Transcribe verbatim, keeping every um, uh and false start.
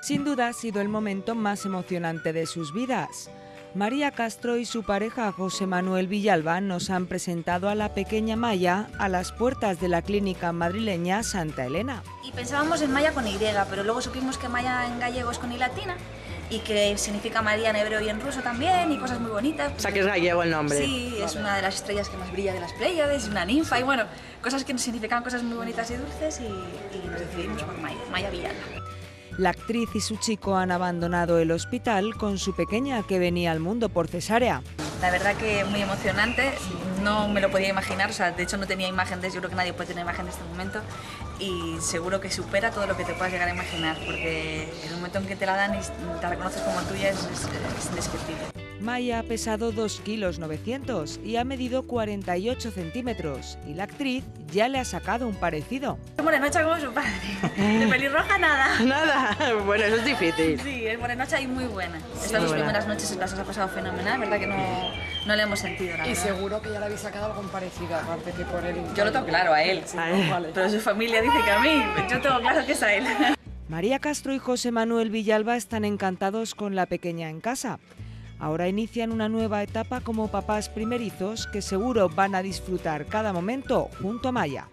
Sin duda ha sido el momento más emocionante de sus vidas. María Castro y su pareja José Manuel Villalba nos han presentado a la pequeña Maya a las puertas de la clínica madrileña Santa Elena. Y pensábamos en Maya con Y, pero luego supimos que Maya en gallego es con I latina y que significa María en hebreo y en ruso también, y cosas muy bonitas. O sea, que es gallego el nombre. Sí, es una de las estrellas que más brilla de las Pléyades, una ninfa, y bueno, cosas que significan cosas muy bonitas y dulces, y, y nos decidimos por Maya, Maya Villalba. La actriz y su chico han abandonado el hospital con su pequeña que venía al mundo por cesárea. La verdad que muy emocionante, no me lo podía imaginar, o sea, de hecho no tenía imágenes, yo creo que nadie puede tener imagen en este momento, y seguro que supera todo lo que te puedas llegar a imaginar, porque el momento en que te la dan y te reconoces como tuya es, es, es indescriptible. Maya ha pesado dos kilos novecientos y ha medido cuarenta y ocho centímetros, y la actriz ya le ha sacado un parecido. Es morenocha como su padre, de pelirroja nada. Nada, bueno, eso es difícil. Sí, es morenocha y muy buena. Sí, Estas dos buena. primeras noches las ha pasado fenomenal, verdad que no, no le hemos sentido la Y verdad. seguro que ya le habéis sacado algo parecido, aparte que por él. Yo lo tengo claro a él, Sí, A él. vale. pero su familia dice que a mí, yo tengo claro que es a él. María Castro y José Manuel Villalba están encantados con la pequeña en casa. Ahora inician una nueva etapa como papás primerizos que seguro van a disfrutar cada momento junto a Maya.